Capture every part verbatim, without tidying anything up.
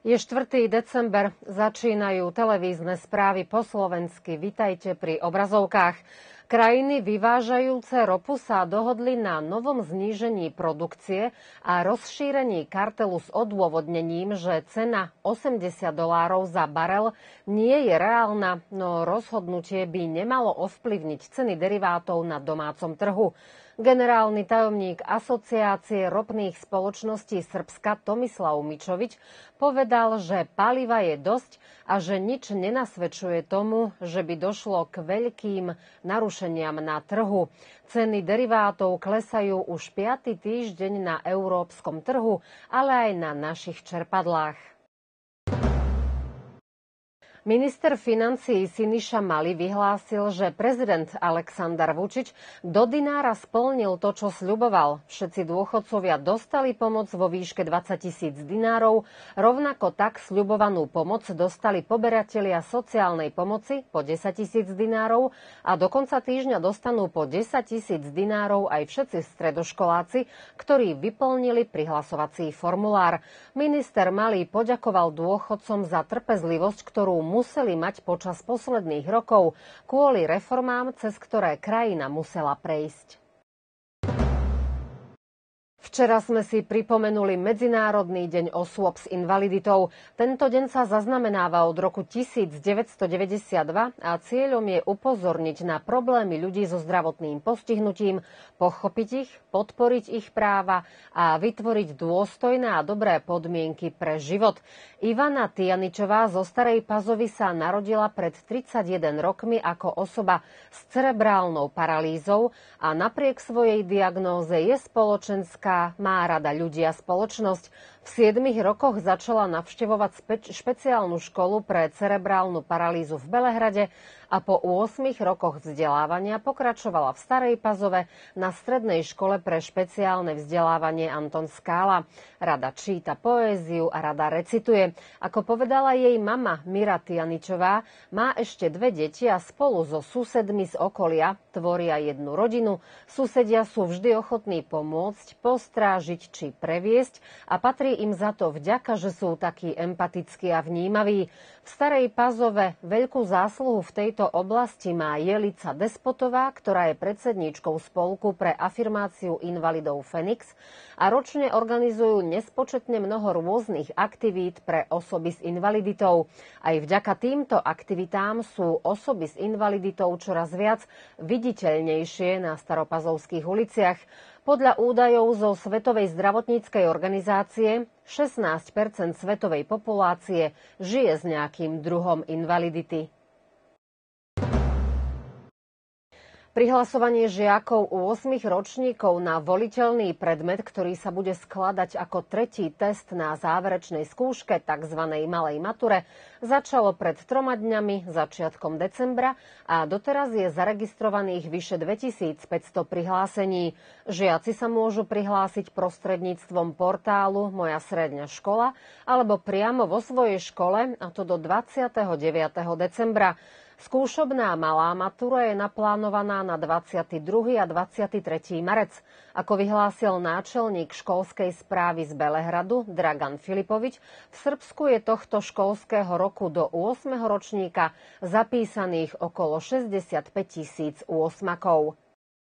Je štvrtého december, začínajú televízne správy po slovensky. Vitajte pri obrazovkách. Krajiny vyvážajúce ropu sa dohodli na novom znížení produkcie a rozšírení kartelu s odôvodnením, že cena osemdesiat dolárov za barel nie je reálna, no rozhodnutie by nemalo ovplyvniť ceny derivátov na domácom trhu. Generálny tajomník Asociácie ropných spoločností Srbska Tomislav Mičovič povedal, že paliva je dosť a že nič nenasvedčuje tomu, že by došlo k veľkým narušeniam na trhu. Ceny derivátov klesajú už piaty týždeň na európskom trhu, ale aj na našich čerpadlách. Minister financií Siniša Mali vyhlásil, že prezident Aleksandar Vučić do dinára splnil to, čo sľuboval. Všetci dôchodcovia dostali pomoc vo výške dvadsať tisíc dinárov, rovnako tak sľubovanú pomoc dostali poberatelia sociálnej pomoci po desať tisíc dinárov a do konca týždňa dostanú po desať tisíc dinárov aj všetci stredoškoláci, ktorí vyplnili prihlasovací formulár. Minister Mali poďakoval dôchodcom za trpezlivosť, ktorú museli mať počas posledných rokov kvôli reformám, cez ktoré krajina musela prejsť. Včera sme si pripomenuli Medzinárodný deň osôb s invaliditou. Tento deň sa zaznamenáva od roku devätnásťstodeväťdesiatdva a cieľom je upozorniť na problémy ľudí so zdravotným postihnutím, pochopiť ich, podporiť ich práva a vytvoriť dôstojné a dobré podmienky pre život. Ivana Tianičová zo Starej Pazovy sa narodila pred tridsaťjeden rokmi ako osoba s cerebrálnou paralýzou a napriek svojej diagnóze je spoločenská, má rada ľudí a spoločnosť. V siedmich rokoch začala navštevovať spe- špeciálnu školu pre cerebrálnu paralýzu v Belehrade a po ôsmich rokoch vzdelávania pokračovala v Starej Pazove na strednej škole pre špeciálne vzdelávanie Anton Skála. Rada číta poéziu a rada recituje. Ako povedala jej mama Mira Tianičová, má ešte dve deti a spolu so susedmi z okolia tvoria jednu rodinu. Susedia sú vždy ochotní pomôcť, postrážiť či previesť a patrí im za to vďaka, že sú takí empatickí a vnímaví. V Starej Pazove veľkú zásluhu v tejto oblasti má Jelica Despotová, ktorá je predsedníčkou spolku pre afirmáciu invalidov Fenix a ročne organizujú nespočetne mnoho rôznych aktivít pre osoby s invaliditou. Aj vďaka týmto aktivitám sú osoby s invaliditou čoraz viac viditeľnejšie na staropazovských uliciach. Podľa údajov zo Svetovej zdravotníckej organizácie šestnásť percent svetovej populácie žije s nejakým druhom invalidity. Prihlasovanie žiakov u ôsmich ročníkov na voliteľný predmet, ktorý sa bude skladať ako tretí test na záverečnej skúške, tzv. Malej mature, začalo pred troma dňami, začiatkom decembra a doteraz je zaregistrovaných vyše dvetisícpäťsto prihlásení. Žiaci sa môžu prihlásiť prostredníctvom portálu Moja stredná škola alebo priamo vo svojej škole, a to do dvadsiateho deviateho decembra. Skúšobná malá matura je naplánovaná na dvadsiateho druhého a dvadsiateho tretieho marec. Ako vyhlásil náčelník školskej správy z Belehradu Dragan Filipovič, v Srbsku je tohto školského roku do ôsmeho ročníka zapísaných okolo šesťdesiatpäť tisíc ôsmakov.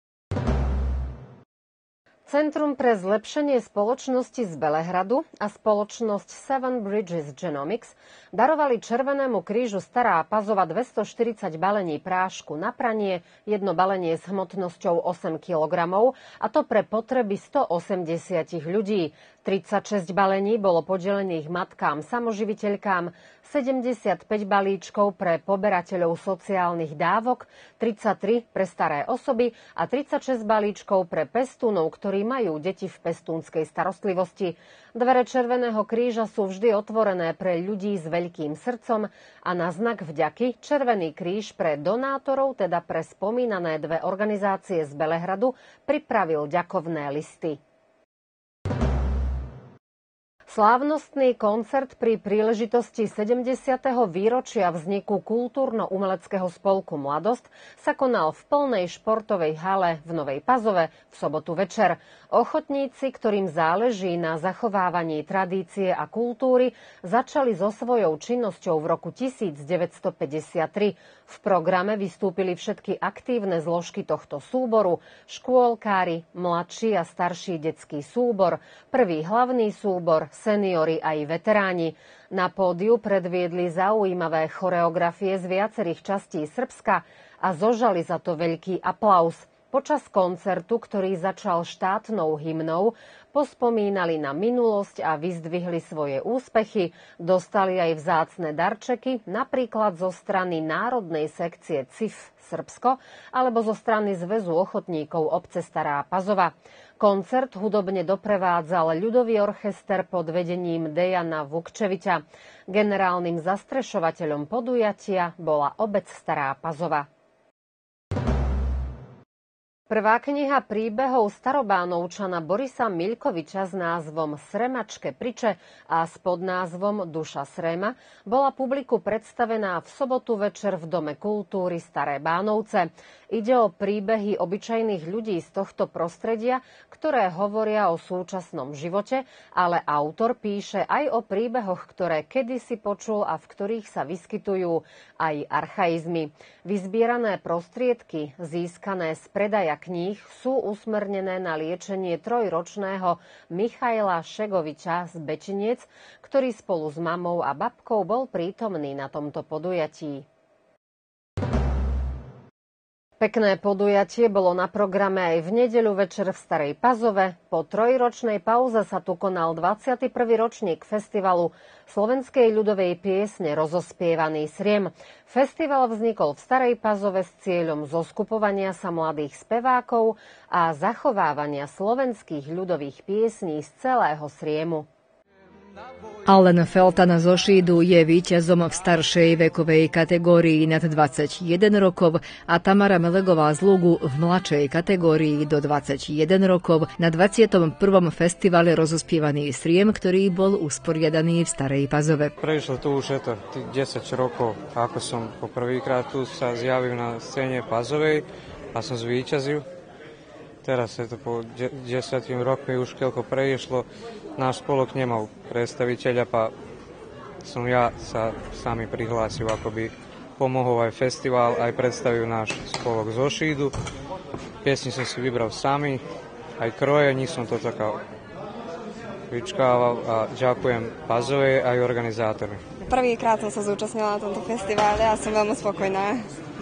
Centrum pre zlepšenie spoločnosti z Belehradu a spoločnosť Seven Bridges Genomics darovali Červenému krížu Stará Pazova dvestoštyridsať balení prášku na pranie, jedno balenie s hmotnosťou osem kilogramov, a to pre potreby stoosemdesiat ľudí. tridsaťšesť balení bolo podelených matkám samoživiteľkám, sedemdesiatpäť balíčkov pre poberateľov sociálnych dávok, tridsaťtri pre staré osoby a tridsaťšesť balíčkov pre pestúnov, ktorí majú deti v pestúnskej starostlivosti. Dvere Červeného kríža sú vždy otvorené pre ľudí s veľkým srdcom a na znak vďaky Červený kríž pre donátorov, teda pre spomínané dve organizácie z Belehradu, pripravil ďakovné listy. Slávnostný koncert pri príležitosti sedemdesiateho výročia vzniku kultúrno-umeleckého spolku Mladosť sa konal v plnej športovej hale v Novej Pazove v sobotu večer. Ochotníci, ktorým záleží na zachovávaní tradície a kultúry, začali so svojou činnosťou v roku devätnásťstopäťdesiattri. V programe vystúpili všetky aktívne zložky tohto súboru, škôlkári, mladší a starší detský súbor, prvý hlavný súbor, seniori aj veteráni. Na pódiu predviedli zaujímavé choreografie z viacerých častí Srbska a zožali za to veľký aplauz. Počas koncertu, ktorý začal štátnou hymnou, pospomínali na minulosť a vyzdvihli svoje úspechy, dostali aj vzácne darčeky, napríklad zo strany Národnej sekcie cé í ef Srbsko alebo zo strany Zväzu ochotníkov obce Stará Pazova. Koncert hudobne doprevádzal ľudový orchester pod vedením Dejana Vukčeviťa. Generálnym zastrešovateľom podujatia bola obec Stará Pazova. Prvá kniha príbehov Starobánovčana Borisa Miľkoviča s názvom Sremačke priče a s podnázvom Duša Srema bola publiku predstavená v sobotu večer v Dome kultúry Staré Bánovce. Ide o príbehy obyčajných ľudí z tohto prostredia, ktoré hovoria o súčasnom živote, ale autor píše aj o príbehoch, ktoré kedysi počul a v ktorých sa vyskytujú aj archaizmy. Vyzbierané prostriedky získané z predaja kníh sú usmernené na liečenie trojročného Michaila Šegoviča z Bečiniec, ktorý spolu s mamou a babkou bol prítomný na tomto podujatí. Pekné podujatie bolo na programe aj v nedeľu večer v Starej Pazove. Po trojročnej pauze sa tu konal dvadsiaty prvý ročník festivalu slovenskej ľudovej piesne Rozospievaný sriem. Festival vznikol v Starej Pazove s cieľom zoskupovania sa mladých spevákov a zachovávania slovenských ľudových piesní z celého Sriemu. Alen Feltan zo Šídu je víťazom v staršej vekovej kategórii nad dvadsaťjeden rokov a Tamara Melegová z Lugu v mladšej kategórii do dvadsaťjeden rokov na dvadsiatom prvom festivale Rozospievaný sriem, ktorý bol usporiadaný v Starej Pazove. Prešlo tu už je to desať rokov, ako som poprvýkrát tu sa zjavil na scéne Pazovej a som zvíťazil. Teraz je to po desiatimi rokmi už keľko prešlo. Náš spolok nemal predstaviteľa, pa som ja sa sami prihlásil, ako by pomohol aj festival, aj predstavil náš spolok zo Šídu. Piesni som si vybral sami, aj kroje, nie som to taká vyčkával a ďakujem Pazovej aj organizátorom. Prvýkrát som sa zúčastnila na tomto festivale a som veľmi spokojná.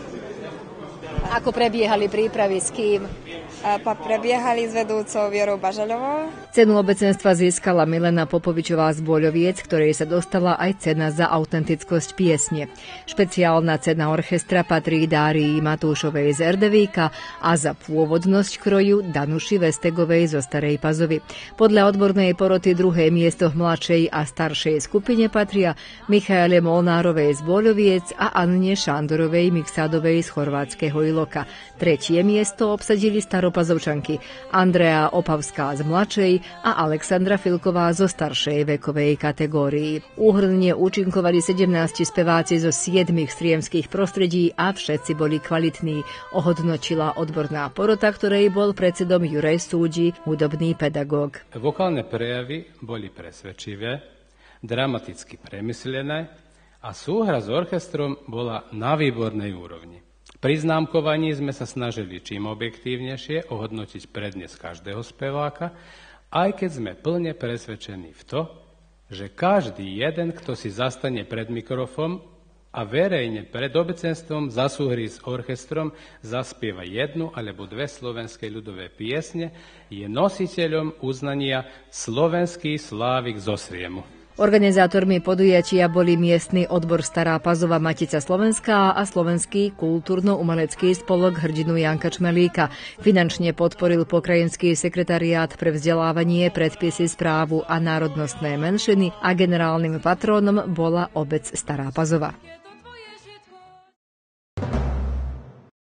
Ako prebiehali prípravy, s kým? Pa prebiehali s vedúcou Vierou Bažaľovou. Cenu obecenstva získala Milena Popovičová z Boľoviec, ktorej sa dostala aj cena za autentickosť piesne. Špeciálna cena orchestra patrí Dárii Matúšovej z Erdevíka a za pôvodnosť kroju Danuši Vestegovej zo Starej Pazovy. Podľa odbornej poroty druhé miesto v mladšej a staršej skupine patria Michaele Molnárovej z Boľoviec a Anne Šándorovej Miksádovej z chorvátskeho Iloka. Tretie miesto obsadili staropazovčanky Andrea Opavská z mladšej a Alexandra Filková zo staršej vekovej kategórii. Úhrnne účinkovali sedemnásť speváci zo siedmich sriemských prostredí a všetci boli kvalitní, ohodnotila odborná porota, ktorej bol predsedom Juraj Súdi, hudobný pedagóg. Vokálne prejavy boli presvedčivé, dramaticky premyslené a súhra s orchestrom bola na výbornej úrovni. Pri známkovaní sme sa snažili čím objektívnejšie ohodnotiť prednes každého speváka, aj keď sme plne presvedčení v to, že každý jeden, kto si zastane pred mikrofom a verejne pred obecenstvom zasúhri s orchestrom, zaspieva jednu alebo dve slovenské ľudové piesne, je nositeľom uznania Slovenský slávik zo Sriemu. Organizátormi podujatia boli miestny odbor Stará Pazova Matica Slovenská a Slovenský kultúrno-umelecký spolok hrdinu Janka Čmelíka. Finančne podporil pokrajinský sekretariát pre vzdelávanie, predpisy, správu a národnostné menšiny a generálnym patrónom bola obec Stará Pazova.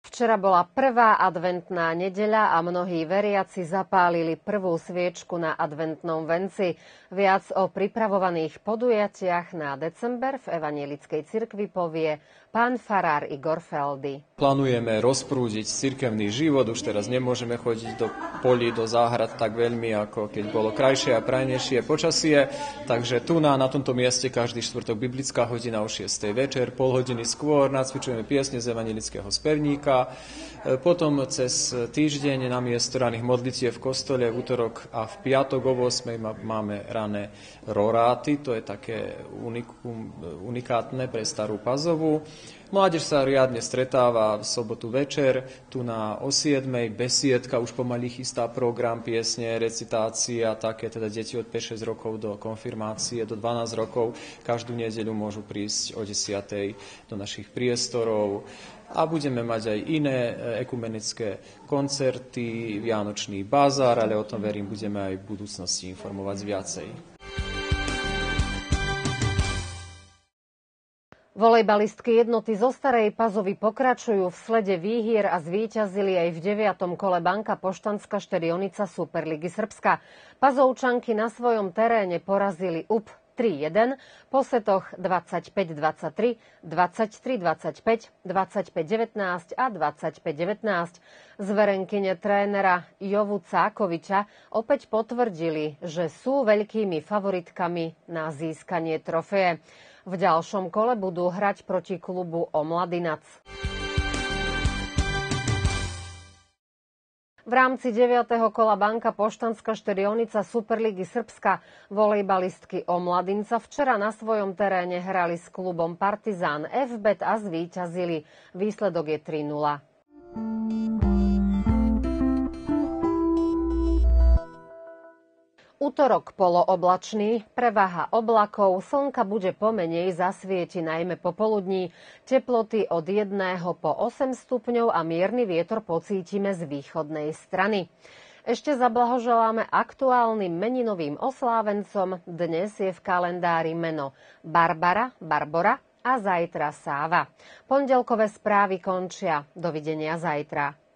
Včera bola prvá adventná nedeľa a mnohí veriaci zapálili prvú sviečku na adventnom venci. Viac o pripravovaných podujatiach na december v Evanjelickej cirkvi povie pán farár Igor Feldy. Plánujeme rozprúdiť cirkevný život, už teraz nemôžeme chodiť do polí, do záhrad tak veľmi, ako keď bolo krajšie a prajnejšie počasie. Takže tu na, na tomto mieste každý štvrtok biblická hodina o šiestej večer, pol hodiny skôr nacvičujeme piesne z evanjelického spevníka. Potom cez týždeň na miesto raných modlitieb v kostole v útorok a v piatok o ôsmej máme rané roráty, to je také unikum, unikátne pre Starú Pazovu. Mládež sa riadne stretáva v sobotu večer, tu na o siedmej besiedka, už pomaly chystá program, piesne, recitácia, také teda deti od päť šesť rokov do konfirmácie, do dvanásť rokov. Každú nedeľu môžu prísť o desiatej do našich priestorov. A budeme mať aj iné ekumenické koncerty, vianočný bazár, ale o tom verím, budeme aj v budúcnosti informovať viacej. Volejbalistky jednoty zo Starej Pazovy pokračujú v slede výhier a zvíťazili aj v deviatom kole Banka Poštanská Štedionica Superligy Srbska. Pazovčanky na svojom teréne porazili ú pé tri jeden, po setoch dvadsaťpäť dvadsaťtri, dvadsaťtri dvadsaťpäť, dvadsaťpäť devätnásť a dvadsaťpäť devätnásť. Zverenkyne trénera Jovu Cákoviča opäť potvrdili, že sú veľkými favoritkami na získanie trofeje. V ďalšom kole budú hrať proti klubu Omladinac. V rámci deviateho kola Banka Poštanská Štedionica Superligy Srbska volejbalistky Omladinca včera na svojom teréne hrali s klubom Partizán ef bé té a zvíťazili. Výsledok je tri nula. Utorok polooblačný, prevaha oblakov, slnka bude pomenej, zasvieti najmä popoludní. Teploty od jedného po osem stupňov a mierny vietor pocítime z východnej strany. Ešte zablahoželáme aktuálnym meninovým oslávencom. Dnes je v kalendári meno Barbara, Barbora a zajtra Sáva. Pondelkové správy končia. Dovidenia zajtra.